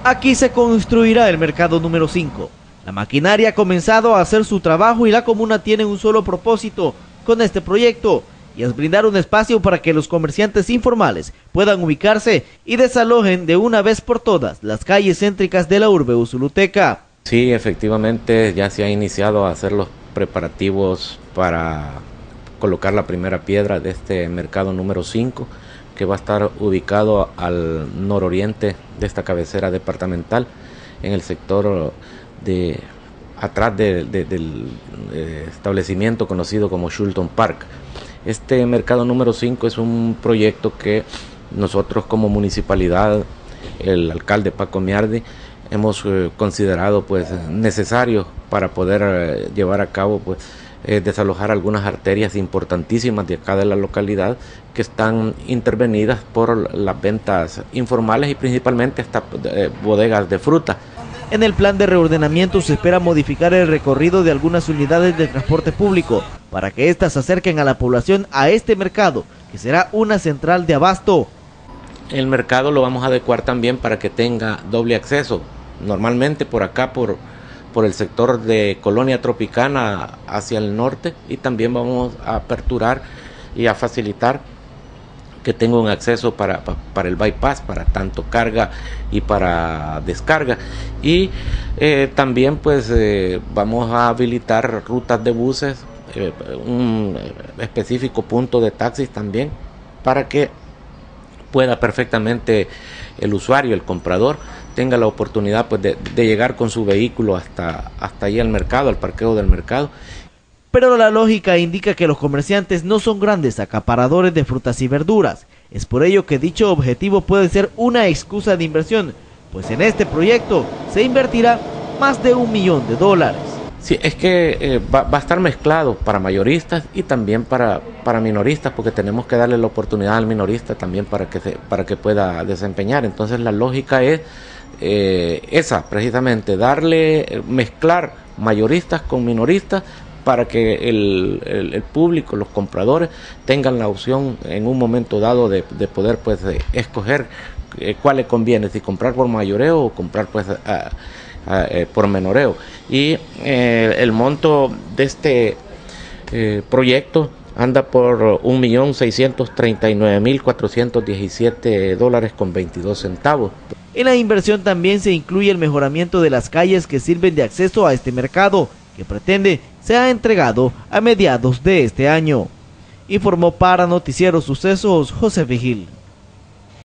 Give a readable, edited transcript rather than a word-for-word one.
Aquí se construirá el mercado número 5. La maquinaria ha comenzado a hacer su trabajo y la comuna tiene un solo propósito con este proyecto, y es brindar un espacio para que los comerciantes informales puedan ubicarse y desalojen de una vez por todas las calles céntricas de la urbe Usuluteca. Sí, efectivamente ya se ha iniciado a hacer los preparativos para colocar la primera piedra de este mercado número 5, que va a estar ubicado al nororiente de esta cabecera departamental, en el sector de atrás del establecimiento conocido como Shulton Park. Este mercado número 5 es un proyecto que nosotros como municipalidad, el alcalde Paco Miardi, hemos considerado pues necesario para poder llevar a cabo pues desalojar algunas arterias importantísimas de acá de la localidad que están intervenidas por las ventas informales y principalmente hasta bodegas de fruta. En el plan de reordenamiento se espera modificar el recorrido de algunas unidades de transporte público para que éstas se acerquen a la población a este mercado, que será una central de abasto. El mercado lo vamos a adecuar también para que tenga doble acceso. Normalmente por acá, por el sector de Colonia Tropicana hacia el norte, y también vamos a aperturar y a facilitar que tenga un acceso para el bypass, para tanto carga y para descarga. Y también pues vamos a habilitar rutas de buses, un específico punto de taxis también, para que pueda perfectamente el usuario, el comprador, tenga la oportunidad pues de llegar con su vehículo hasta ahí al mercado, al parqueo del mercado. Pero la lógica indica que los comerciantes no son grandes acaparadores de frutas y verduras. Es por ello que dicho objetivo puede ser una excusa de inversión, pues en este proyecto se invertirá más de $1 millón. Sí, es que va a estar mezclado para mayoristas y también para minoristas, porque tenemos que darle la oportunidad al minorista también para que pueda desempeñar. Entonces la lógica es esa, precisamente, mezclar mayoristas con minoristas para que el público, los compradores, tengan la opción en un momento dado de poder pues escoger cuál le conviene, si comprar por mayoreo o comprar pues por menoreo. Y el monto de este proyecto anda por $1.639.417.22. En la inversión también se incluye el mejoramiento de las calles que sirven de acceso a este mercado, que pretende sea entregado a mediados de este año. Informó para Noticiero Sucesos José Vigil.